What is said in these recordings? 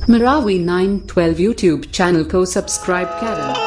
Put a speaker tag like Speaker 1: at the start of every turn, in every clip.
Speaker 1: Marawi 912 YouTube channel को subscribe करें।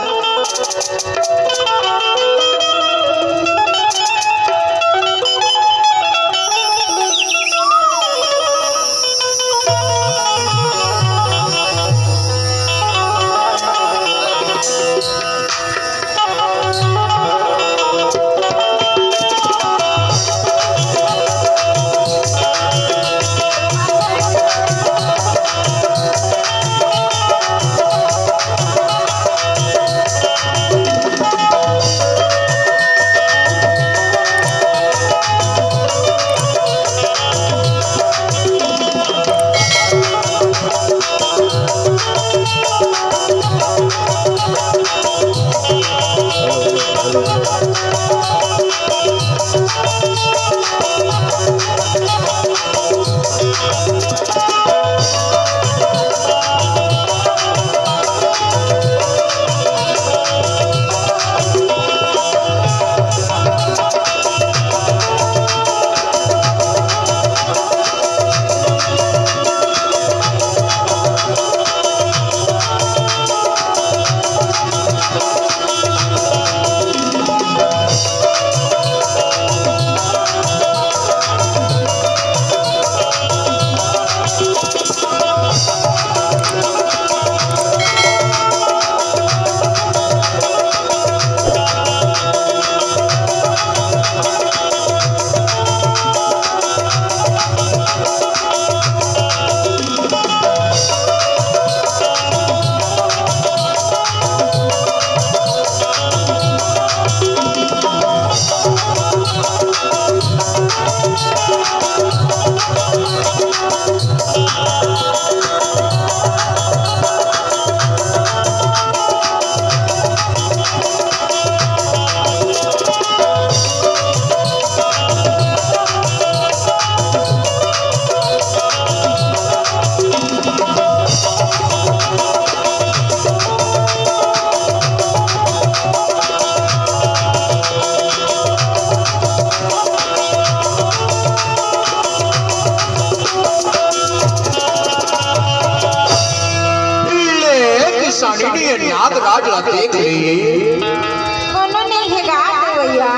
Speaker 2: नागराज देख लिए
Speaker 3: कोनो नहीं है गात भैया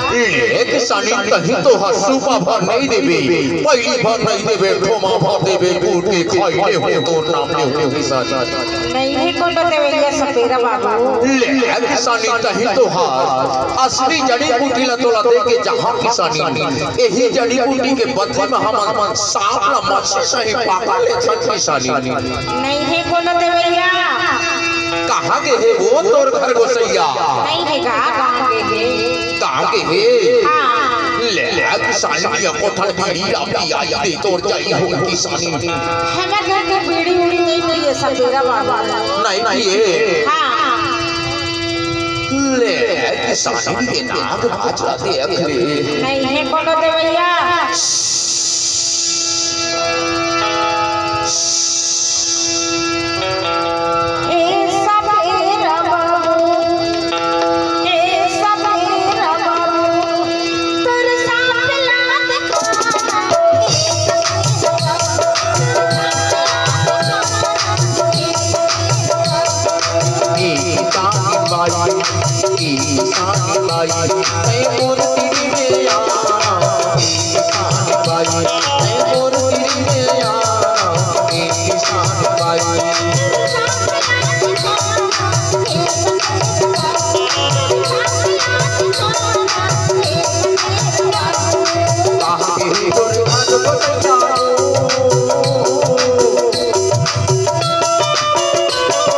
Speaker 2: एक सानी कहीं तो हसुपा भर नहीं देबे पहली भर नहीं देबे ठोमा भर देबे कूटे खाइले हो तो नाम ने हो की साथ
Speaker 3: नहीं है कोनो देवैया सपेरा बाबू
Speaker 2: ले एक सानी कहीं तो हार असली जड़ी बूटी ला तोला दे के जहां की सानी यही जड़ी बूटी के बदले में हम सांप ला मच्छर सही पापा ले छठी सानी
Speaker 3: नहीं है कोनो देवैया
Speaker 2: कहां के है वो तोर घर गोसैया
Speaker 3: नहीं है कहां
Speaker 2: के है ले ले सानी को ठन बीड़ी अपनी आई दे तोर जाई हो की सानी
Speaker 3: हमें घर के बीड़ी उड़ी नहीं मिली है सपेरा बाबा
Speaker 2: नहीं ये
Speaker 3: हां
Speaker 2: ले सानी के नागराज देख ले
Speaker 3: नहीं है कोनो देवैया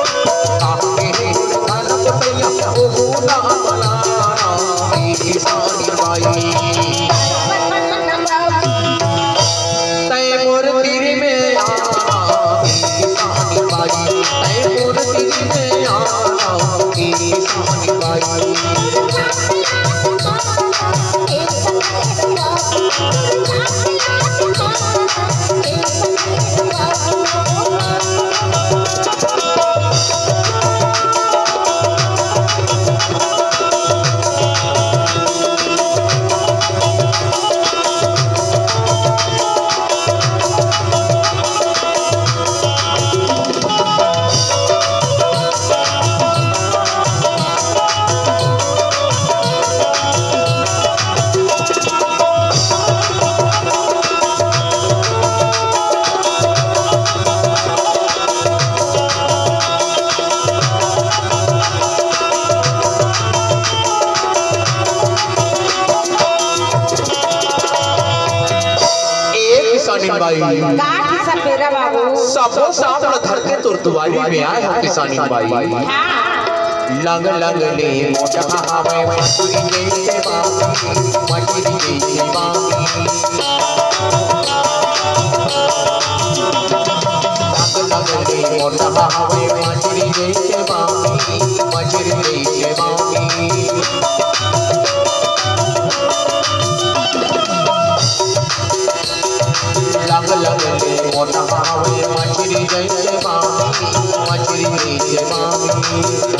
Speaker 2: Oh,
Speaker 3: का किसा पेरा बाबू
Speaker 2: सबो सामने धर के तुरतुवारी में आए हो किसानी बाई। लंग लंग ले मोटा हवे मछली जैसे बाबी मछली जैसे बाबी लंग लंग ले मोटा हवे मछली जैसे बाबी मछली जैसे बाबी लंग लंग ले मोटा हवे मछली जैसे बाबी मछली जैसे बाबी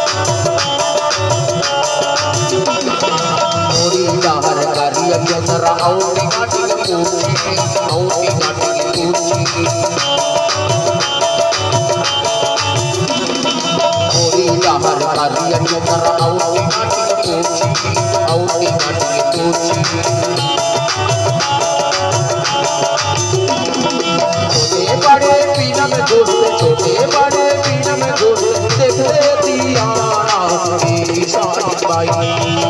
Speaker 2: हर कार्य अंदर औटी काटी पूछी औटी काटी पूछी ओरी हर कार्य अंदर औटी काटी पूछी औटी काटी पूछी छोटे बड़े पीना में दोस्त छोटे बड़े पीना में दोस्त देखते दिया की शादी बाई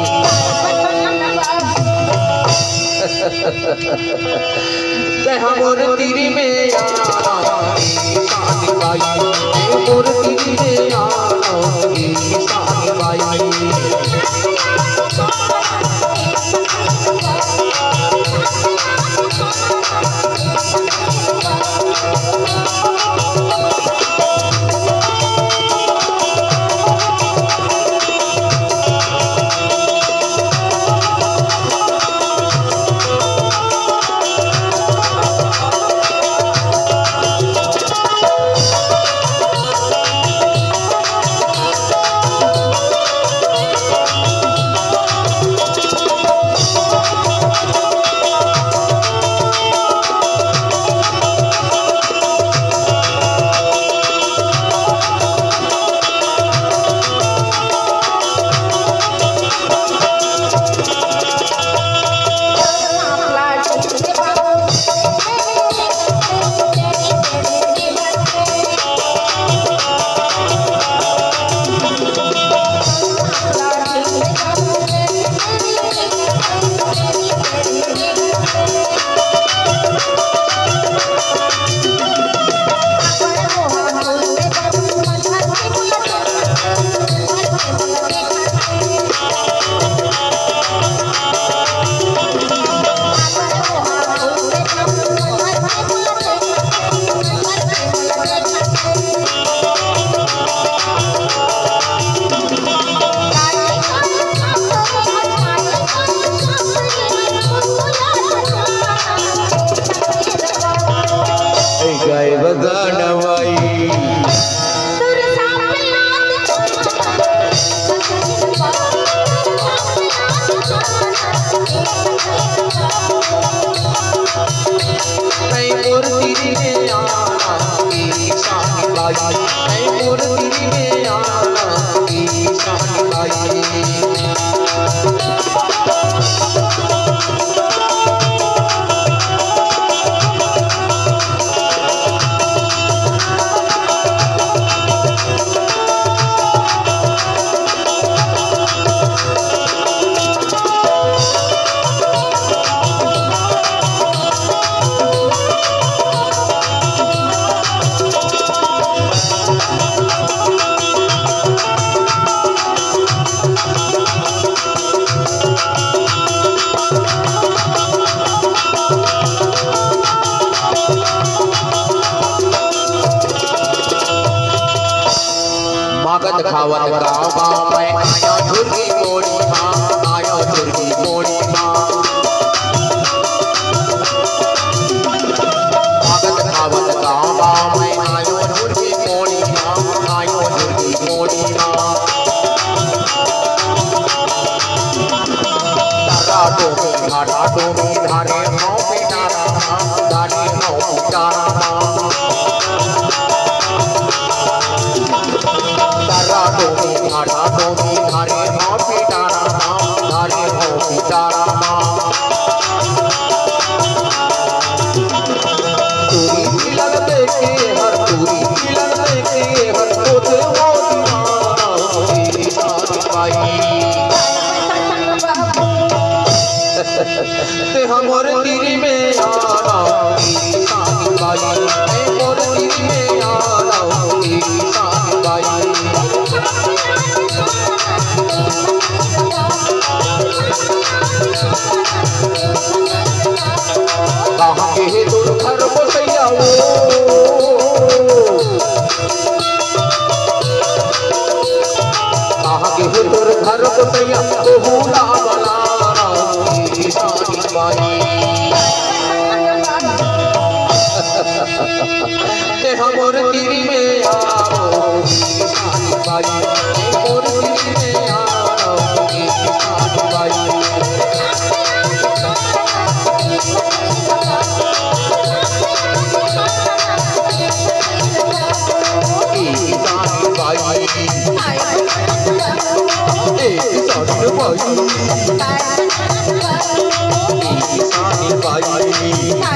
Speaker 2: मोर तिरी में शादी बाई मोर तिरी में शादी बाई मगध खावत गाँव में आया झुर्गी मोड़ी माँ आया झुर्गी मोड़ी माँ मगध खावत गाँव में आया झुर्गी मोड़ी माँ आया झुर्गी मोड़ी माँ तारा डोमी धारे माँ पिटारा माँ धारे माँ पिटारा माँ तारा डोमी धारे माँ हमर तिरी में आओ किसान भाई हमर तिरी में आओ किसान भाई किसान भाई किसान भाई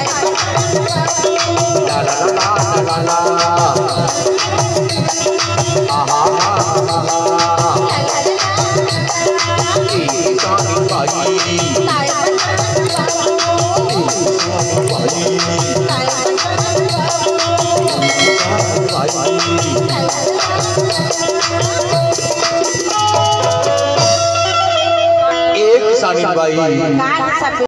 Speaker 2: ला ला ला ला आहा किसान भाई एक किसान भाई